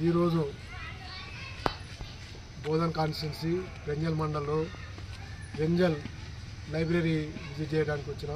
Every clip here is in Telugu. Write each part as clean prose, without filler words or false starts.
ఈరోజు బోధన్ కాన్స్టిట్యున్సీ రెంజల్ మండలంలో రెంజల్ లైబ్రరీ విజిట్ చేయడానికి వచ్చిన.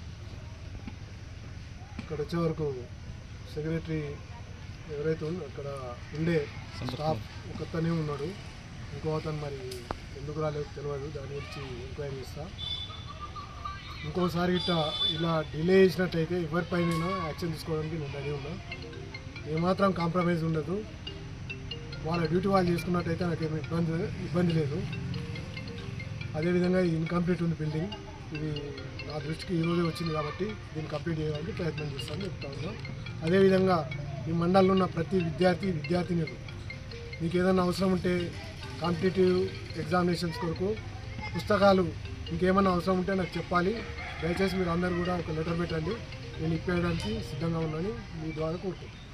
ఇక్కడ వచ్చే వరకు సెక్రటరీ ఎవరైతే అక్కడ ఉండే స్టాఫ్ ఒకతనే ఉన్నాడు, ఇంకో అతను మరి ఎందుకు రాలేదు తెలియదు, దాని గురించి ఎంక్వైరీ చేస్తా. ఇంకోసారి ఇలా డిలే చేసినట్టయితే ఎవరిపైన యాక్షన్ తీసుకోవడానికి నేను రెడీ ఉన్నా. ఏమాత్రం కాంప్రమైజ్ ఉండదు. వాళ్ళ డ్యూటీ వాళ్ళు చేసుకున్నట్టయితే నాకేమీ ఇబ్బంది లేదు. అదేవిధంగా ఇది ఇన్కంప్లీట్ ఉంది బిల్డింగ్, ఇది నా దృష్టికి ఈరోజే వచ్చింది కాబట్టి దీన్ని కంప్లీట్ చేయడానికి ప్రయత్నం చేస్తానని చెప్తా ఉన్నా. అదేవిధంగా ఈ మండలంలో ఉన్న ప్రతి విద్యార్థినిలు మీకు ఏదైనా అవసరం ఉంటే కాంపిటేటివ్ ఎగ్జామినేషన్స్ కొరకు పుస్తకాలు ఇంకేమైనా అవసరం ఉంటే నాకు చెప్పాలి. దయచేసి మీరు అందరూ కూడా ఒక లెటర్ పెట్టండి, నేను ఇప్పేయడానికి సిద్ధంగా ఉన్నాను మీ ద్వారా కోరుతున్నాను.